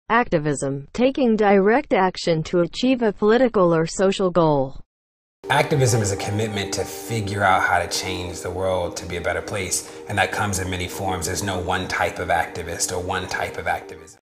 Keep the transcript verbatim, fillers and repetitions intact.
Activism, taking direct action to achieve a political or social goal. Activism is a commitment to figure out how to change the world to be a better place, and that comes in many forms. There's no one type of activist or one type of activism.